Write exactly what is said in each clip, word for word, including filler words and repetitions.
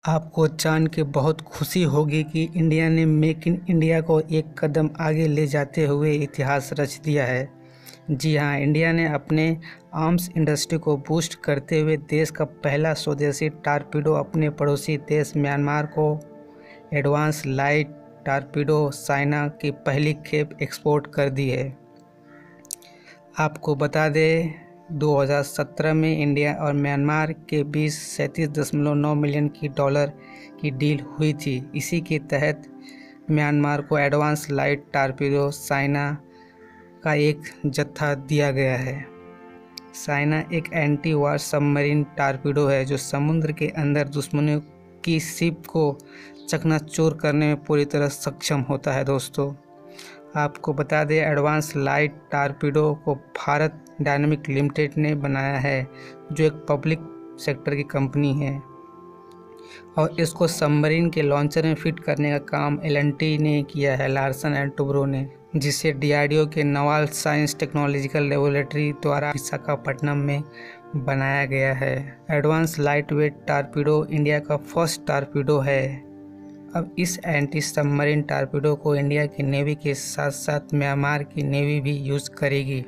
आपको जान के बहुत खुशी होगी कि इंडिया ने मेक इन इंडिया को एक कदम आगे ले जाते हुए इतिहास रच दिया है। जी हाँ, इंडिया ने अपने आर्म्स इंडस्ट्री को बूस्ट करते हुए देश का पहला स्वदेशी टारपीडो अपने पड़ोसी देश म्यांमार को एडवांस लाइट टारपीडो चाइना की पहली खेप एक्सपोर्ट कर दी है। आपको बता दें, दो हज़ार सत्रह में इंडिया और म्यांमार के बीच सैंतीस दशमलव नौ मिलियन की डॉलर की डील हुई थी। इसी के तहत म्यांमार को एडवांस लाइट टारपीडो चाइना का एक जत्था दिया गया है। चाइना एक एंटी वार सबमरीन टारपीडो है जो समुद्र के अंदर दुश्मनों की शिप को चकनाचूर करने में पूरी तरह सक्षम होता है। दोस्तों, आपको बता दें, एडवांस लाइट टारपीडो को भारत डायनामिक लिमिटेड ने बनाया है, जो एक पब्लिक सेक्टर की कंपनी है, और इसको सबमरीन के लॉन्चर में फिट करने का काम एल एंड टी ने किया है, लार्सन एंड टुब्रो ने, जिसे डी आर डी ओ के नवाल साइंस टेक्नोलॉजिकल लेबोरेटरी द्वारा विशाखापट्टनम में बनाया गया है। Advance light weight torpedo India का फर्स्ट टारपीडो है। अब इस एंटी सबमरीन टारपीडो को इंडिया की नेवी के साथ साथ म्यांमार की नेवी भी यूज करेगी।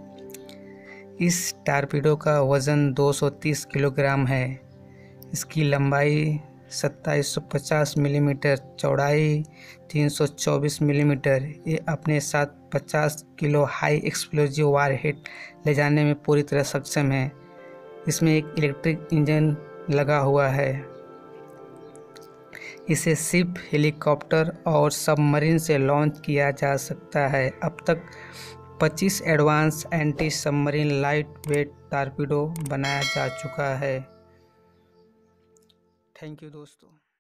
इस टारपीडो का वज़न दो सौ तीस किलोग्राम है। इसकी लंबाई सत्ताईस सौ पचास मिलीमीटर, चौड़ाई तीन सौ चौबीस मिलीमीटर। ये अपने साथ पचास किलो हाई एक्सप्लोजिव वारहेड ले जाने में पूरी तरह सक्षम है। इसमें एक इलेक्ट्रिक इंजन लगा हुआ है। इसे शिप, हेलीकॉप्टर और सबमरीन से लॉन्च किया जा सकता है। अब तक पच्चीस advance anti submarine light weight torpedo बनाया जा चुका है। थैंक यू दोस्तों।